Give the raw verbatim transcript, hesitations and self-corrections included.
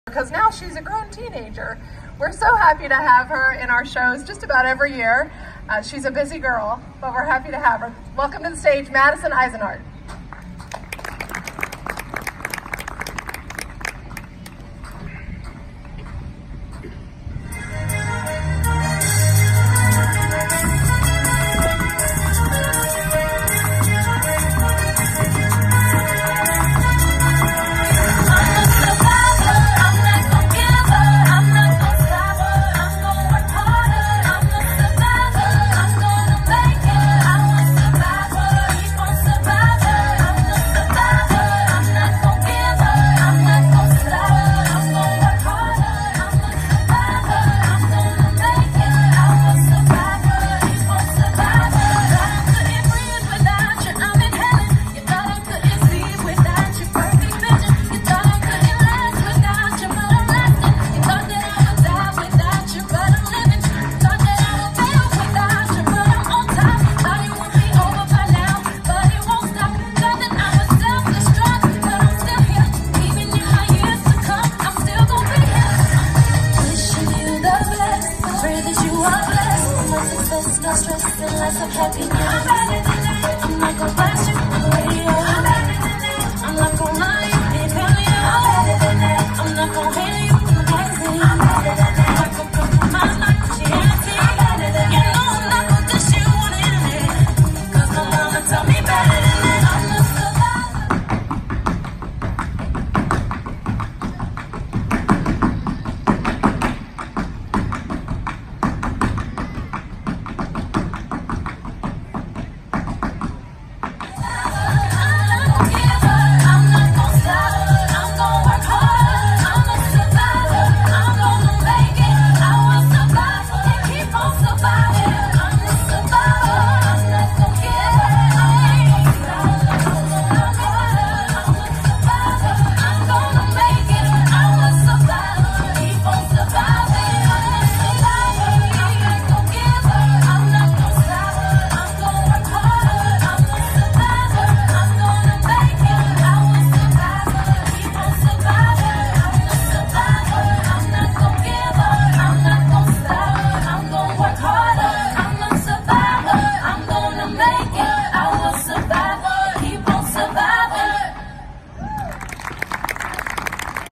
because now she's a grown teenager. We're so happy to have her in our shows just about every year. Uh, she's a busy girl, but we're happy to have her. Welcome to the stage, Madison Eisenhart. No stress and lots of happiness.